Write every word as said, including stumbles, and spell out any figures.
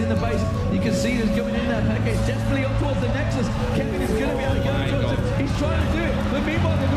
in the base. You can see he's coming in there. Okay, definitely up towards the Nexus. Kevin is going to be able to go towards him. He's trying to do it, but meanwhile,